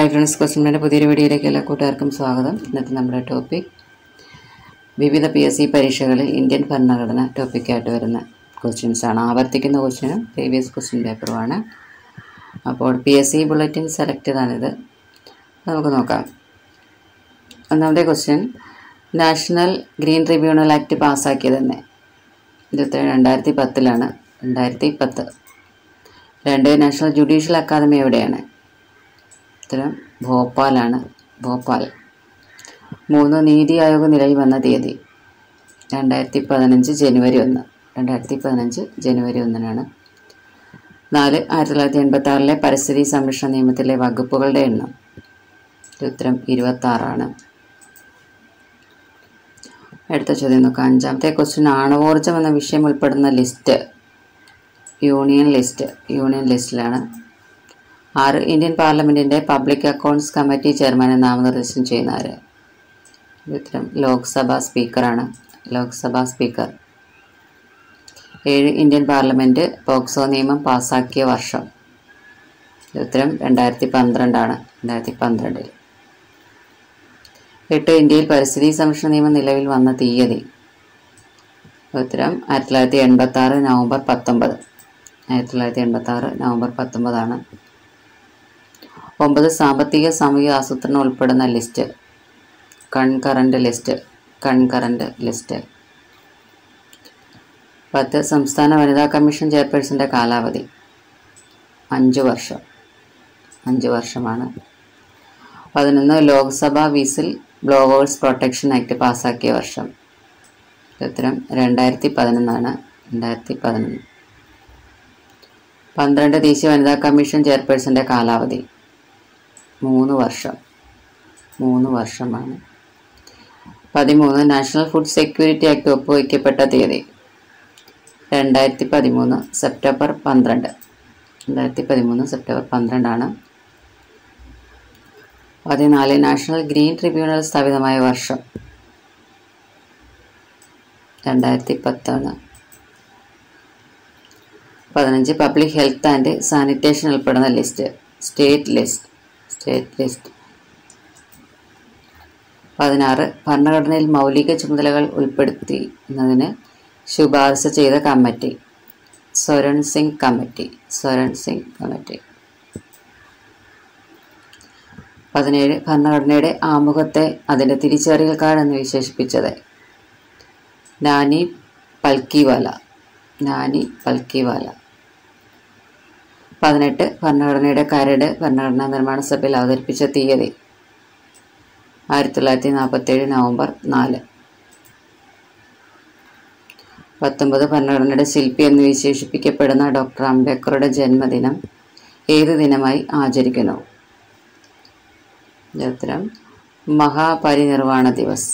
Hi friends, ക്വസ്റ്റ്യൻ്റെ പുതിയൊരു വീഡിയോയിലേക്ക് എല്ലാ കൂട്ടുകാർക്കും സ്വാഗതം. ഇന്നത്തെ നമ്മുടെ ടോപ്പിക് വിവിധ PSC പരീക്ഷകളിൽ ഇന്ത്യൻ ഭരണഘടന ടോപ്പിക്കായിട്ട് വരുന്ന ക്വസ്റ്റ്യൻസാണ്. ആവർത്തിക്കുന്ന ക്വസ്റ്റ്യനും പ്രീവിയസ് ക്വസ്റ്റ്യൻ പേപ്പറുമാണ്. അപ്പോൾ PSC ബുള്ളറ്റിൻ സെലക്ട് ചെയ്താണിത്. നമുക്ക് നോക്കാം. ഒന്നാമത്തെ question, national green tribunal act പാസ്സാക്കിയത് തന്നെ 2010 2010. 2. നാഷണൽ ജുഡീഷ്യൽ അക്കാദമി എവിടെയാണ്? ഉത്തരം ഭോപ്പാലാണ്, ഭോപ്പാൽ. 3. നീതി ആയോഗ് നിലവിൽ വന്ന തീയതി 2015 ജനുവരി 1. 2015 ജനുവരി 1. 4. 1986 പരിസ്ഥിതി സംരക്ഷണ നിയമത്തിലെ വകുപ്പുകളുടെ എണ്ണം. ഉത്തരം 26. അടുത്ത ചോദ്യം നോക്കാം. 5ാമത്തെ ക്വസ്റ്റ്യൻ, ആണവോർജ്ജം എന്ന വിഷയം ഉൾപ്പെടുന്ന ലിസ്റ്റ് യൂണിയൻ ലിസ്റ്റിലാണ്. 6. ഇന്ത്യൻ പാർലമെൻറ്റിൻ്റെ പബ്ലിക് അക്കൗണ്ട്സ് കമ്മിറ്റി ചെയർമാനെ നാമനിർദ്ദേശം ചെയ്യുന്ന ആര്? ഉത്തരം ലോക്സഭാ സ്പീക്കറാണ്, Lok Sabha speaker. 7. Indian parliament POCSO നിയമം പാസാക്കിയ വർഷം. ഉത്തരം 2012 2012. 8. ഇന്ത്യയിൽ പരിസ്ഥിതി സംരക്ഷണ നിയമം നിലവിൽ വന്ന തീയതി. ഉത്തരം 1986 നവംബർ 19. 1986 നവംബർ 19. 9. സാമ്പത്തിക സാമൂഹിക ആസൂത്രണം ഉൾപ്പെടുന്ന ലിസ്റ്റ് കൺകറന്റ് ലിസ്റ്റ്. 10. സംസ്ഥാന വനിതാ കമ്മീഷൻ ചെയർപേഴ്സൻ്റെ കാലാവധി 5 വർഷം, 5 വർഷമാണ്. 11. Lok Sabha whistle blowers protection act പാസ്സാക്കിയ വർഷം. ഉത്തരം 2011 2011. 12. ദേശീയ വനിതാ കമ്മീഷൻ ചെയർപേഴ്സൻ്റെ കാലാവധി 3 വർഷം, 3 വർഷമാണ്. 13. നാഷണൽ ഫുഡ് സെക്യൂരിറ്റി ആക്ട് ഒപ്പുവയ്ക്കപ്പെട്ട തീയതി 2013 September 12. 2013 September 12. 14. National green tribunal സ്ഥാപിതമായ വർഷം 2010. 15. പബ്ലിക് ഹെൽത്ത് ആൻഡ് സാനിറ്റേഷൻ ഉൾപ്പെടുന്ന ലിസ്റ്റ് സ്റ്റേറ്റ് ലിസ്റ്റ്. 16. ഭരണഘടനയിൽ മൗലിക ചുമതലകൾ ഉൾപ്പെടുത്തുന്നതിന് ശുപാർശ ചെയ്ത കമ്മിറ്റി സ്വരൺ സിംഗ് കമ്മിറ്റി. 17. ഭരണഘടനയുടെ ആമുഖത്തെ അതിൻ്റെ തിരിച്ചറിയൽ കാർഡ് എന്ന് വിശേഷിപ്പിച്ചത് നാനി പൽക്കിവാല. 18. ഭരണഘടനയുടെ കരട് ഭരണഘടനാ നിർമ്മാണ സഭയിൽ അവതരിപ്പിച്ച തീയതി 1947 നവംബർ 4. 19. ഭരണഘടനയുടെ ശില്പി എന്ന് വിശേഷിപ്പിക്കപ്പെടുന്ന ഡോക്ടർ അംബേദ്കറുടെ ജന്മദിനം ഏത് ദിനമായി ആചരിക്കുന്നു? ഉത്തരം മഹാപരിനിർവാണ ദിവസ്.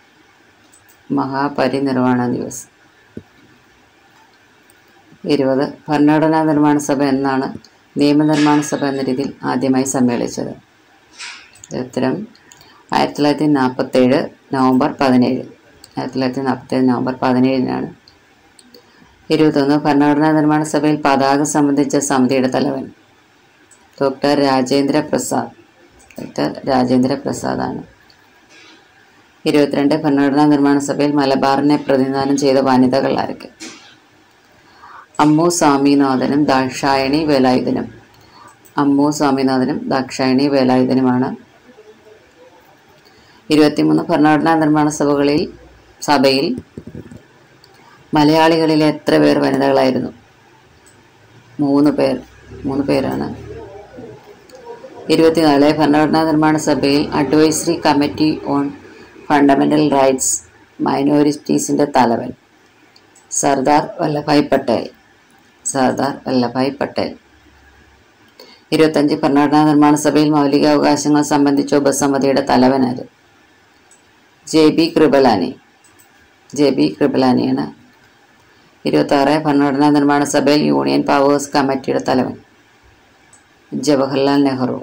20. ഭരണഘടനാ നിർമ്മാണ സഭ എന്നാണ് നിയമനിർമ്മാണ സഭ എന്ന രീതിയിൽ ആദ്യമായി സമ്മേളിച്ചത്? ഉത്തരം 1947 നവംബർ 17. 1947 നവംബർ 17. 21. ഭരണഘടനാ നിർമ്മാണ സഭയിൽ പതാക സംബന്ധിച്ച സമിതിയുടെ തലവൻ ഡോക്ടർ രാജേന്ദ്ര പ്രസാദ് ആണ്. 22. ഭരണഘടനാ നിർമ്മാണ സഭയിൽ മലബാറിനെ പ്രതിനിധാനം ചെയ്ത വനിതകൾ ആരൊക്കെ? അമ്മു സ്വാമിനാഥനും ദാക്ഷായണി വേലായുധനുമാണ്. 23. ഭരണഘടനാ നിർമ്മാണ സഭയിൽ മലയാളികളിലെ എത്ര പേർ വനിതകളായിരുന്നു? 3 പേരാണ്. 24. ഭരണഘടനാ നിർമ്മാണ സഭയിൽ advisory committee on fundamental rights മൈനോറിറ്റീസിൻ്റെ തലവൻ സർദാർ വല്ലഭായ് പട്ടേൽ. 25. ഭരണഘടനാ നിർമ്മാണ സഭയിൽ മൗലികാവകാശങ്ങൾ സംബന്ധിച്ച ഉപസമിതിയുടെ തലവനാര്? JB കൃപലാനിയാണ്. 26. ഭരണഘടനാ നിർമ്മാണ സഭയിൽ യൂണിയൻ പവേഴ്സ് കമ്മിറ്റിയുടെ തലവൻ ജവഹർലാൽ നെഹ്റു.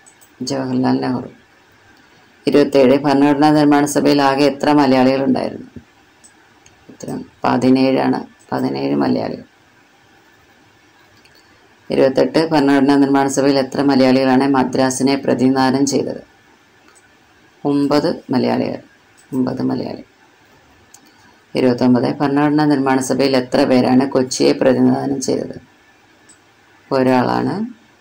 27. ഭരണഘടനാ നിർമ്മാണ സഭയിൽ ആകെ എത്ര മലയാളികൾ ഉണ്ടായിരുന്നു? ഉത്തരം 17 മലയാളികൾ. 28 ഭരണഘടനാ നിർമ്മാണ സഭയിൽ എത്ര മലയാളികളാണ് മദ്രാസിനെ പ്രതിനിധാനം ചെയ്തത്? 9 മലയാളികൾ. 9 മലയാളി. 29 ഭരണഘടനാ നിർമ്മാണ സഭയിൽ എത്ര പേരാണ് കൊച്ചിയെ പ്രതിനിധാനം ചെയ്തത്? ഒരാളാണ്.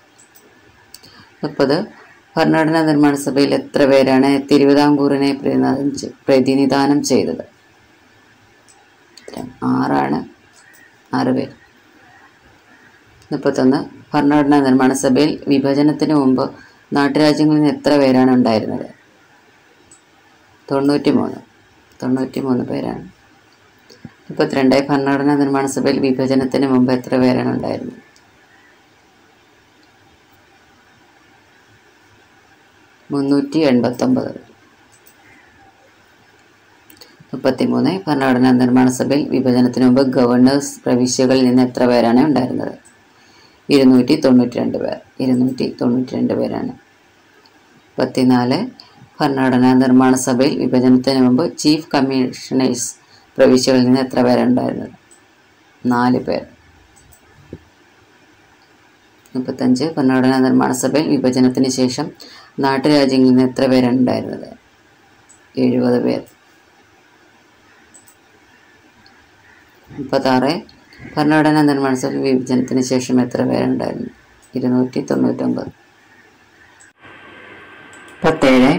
30 ഭരണഘടനാ നിർമ്മാണ സഭയിൽ എത്ര പേരാണ് തിരുവിതാംകൂറിനെ പ്രതിനിധാനം ചെയ്തത്? 6 പേർ. 31 ഭരണഘടനാ നിർമ്മാണ സഭയിൽ വിഭജനത്തിന് മുമ്പ് നാട്ടുരാജ്യങ്ങളിൽ നിന്ന് എത്ര പേരാണ് ഉണ്ടായിരുന്നത്? 93 പേരാണ്. 32 ഭരണഘടനാ നിർമ്മാണ സഭയിൽ വിഭജനത്തിന് മുമ്പ് എത്ര പേരാണ് ഉണ്ടായിരുന്നത്? 389. 33 ഭരണഘടനാ നിർമ്മാണ സഭയിൽ വിഭജനത്തിന് മുമ്പ് ഗവർണേഴ്സ് പ്രവിശ്യകളിൽ നിന്ന് എത്ര പേരാണ് ഉണ്ടായിരുന്നത്? 292 പേർ. 292 പേരാണ്. 34 ഭരണഘടനാ നിർമ്മാണ സഭയിൽ വിഭജനത്തിന് മുമ്പ് ചീഫ് കമ്മീഷണേഴ്സ് പ്രവിശ്യകളിൽ നിന്ന് എത്ര പേരാണ് ഉണ്ടായിരുന്നത്? 4 പേർ. 35 ഭരണഘടനാ നിർമ്മാണ സഭയിൽ വിഭജനത്തിന് ശേഷം നാട്ടുരാജ്യങ്ങളിൽ നിന്ന് എത്ര പേരാണ് ഉണ്ടായിരുന്നത്? 70 പേർ. 36 ഭരണഘടനാ നിർമ്മാണ സഭയിൽ വിഭജനത്തിന് ശേഷം എത്ര പേരുണ്ടായിരുന്നു? 299. 17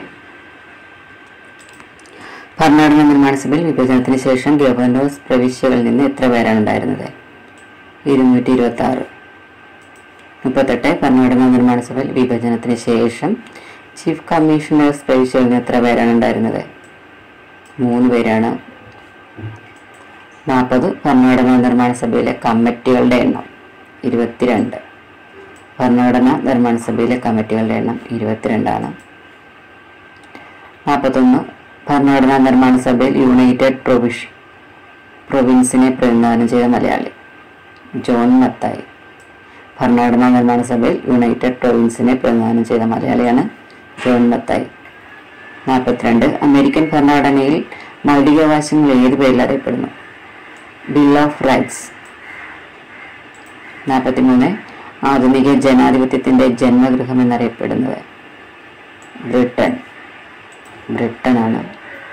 ഭരണഘടനാ നിർമ്മാണ സഭയിൽ വിഭജനത്തിന് ശേഷം ഗവർണേഴ്സ് പ്രവിശ്യകളിൽ നിന്ന് എത്ര പേരാണ് ഉണ്ടായിരുന്നത്? 226. 38 ഭരണഘടനാ നിർമ്മാണ സഭയിൽ വിഭജനത്തിന് ശേഷം ചീഫ് കമ്മീഷണേഴ്സ് പ്രവിശ്യകളിൽ നിന്ന് എത്ര പേരാണ് ഉണ്ടായിരുന്നത്? 3 പേരാണ്. 40 ഭരണഘടനാ നിർമ്മാണ സഭയിലെ കമ്മിറ്റികളുടെ എണ്ണം 22. ഭരണഘടനാ നിർമ്മാണ സഭയിലെ കമ്മിറ്റികളുടെ എണ്ണം 22 ആണ്. 41 ഭരണഘടനാ നിർമ്മാണ സഭയിൽ യുണൈറ്റഡ് പ്രൊവിൻസിനെ പ്രതിനിധാനം ചെയ്ത മലയാളി ജോൺ മത്തായി. ഭരണഘടനാ നിർമ്മാണ സഭയിൽ യുണൈറ്റഡ് പ്രൊവിൻസിനെ പ്രതിനിധാനം ചെയ്ത മലയാളിയാണ് ജോൺ മത്തായി. 42 അമേരിക്കൻ ഭരണഘടനയിൽ മൗലികാവകാശങ്ങൾ ഏത് പേരിൽ അറിയപ്പെടുന്നു? Bill of rights. 43 ആധുനിക ജനാധിപത്യത്തിന്റെ ജന്മഗൃഹം എന്നറിയപ്പെടുന്നത്? ബ്രിട്ടനാണ്.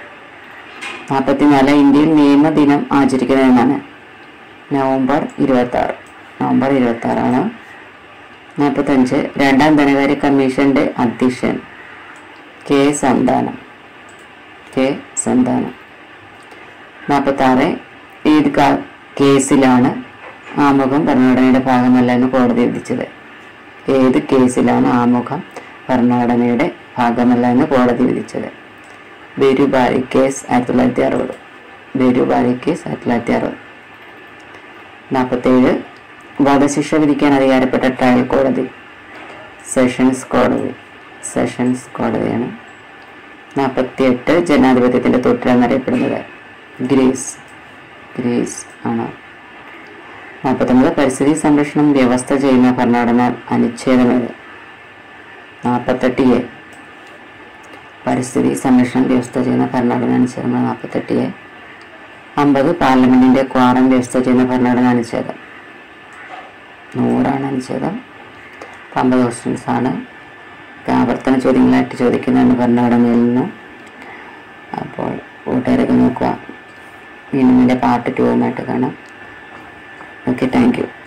44 ഇന്ത്യയിൽ നിയമദിനം ആചരിക്കുന്നത് എന്നാണ്? നവംബർ 26 ആണ്. 45 രണ്ടാം ധനകാര്യ കമ്മീഷന്റെ അധ്യക്ഷൻ കെ സന്താനം. 46 ഏത് കേസിലാണ് ആമുഖം ഭരണഘടനയുടെ ഭാഗമല്ല എന്ന് കോടതി വിധിച്ചത്? ഏത് കേസിലാണ് ആമുഖം ഭരണഘടനയുടെ ഭാഗമല്ല എന്ന് കോടതി വിധിച്ചത്? ബേരുബാരി കേസ് 1960. 47 വധശിക്ഷ വിധിക്കാൻ അധികാരപ്പെട്ട ട്രയൽ കോടതി? സെഷൻസ് കോടതിയാണ്. 48 ജനാധിപത്യത്തിന്റെ തൊട്ടിൽ എന്നറിയപ്പെടുന്നത്? ഗ്രീസ് ആണ്. 49 പരിസ്ഥിതി സംരക്ഷണം വ്യവസ്ഥ ചെയ്യുന്ന ഭരണഘടന അനുച്ഛേദമേത്? 48A. പരിസ്ഥിതി സംരക്ഷണം വ്യവസ്ഥ ചെയ്യുന്ന ഭരണഘടന അനുച്ഛേദം 48A. 50 പാർലമെന്റിന്റെ ക്വാറം വ്യവസ്ഥ ചെയ്യുന്ന ഭരണഘടന അനുച്ഛേദം? 100 അനുച്ഛേദം. 50 ക്വസ്റ്റ്യൻസ് ആണ്. ആവർത്തന ചോദ്യങ്ങളായിട്ട് ചോദിക്കുന്നതാണ് ഭരണഘടനയിൽ നിന്ന്. അപ്പോൾ കൂട്ടുകാരൊക്കെ നോക്കുക. വീണ്ടും പാർട്ട് 2 കാണാം. Okay, thank U.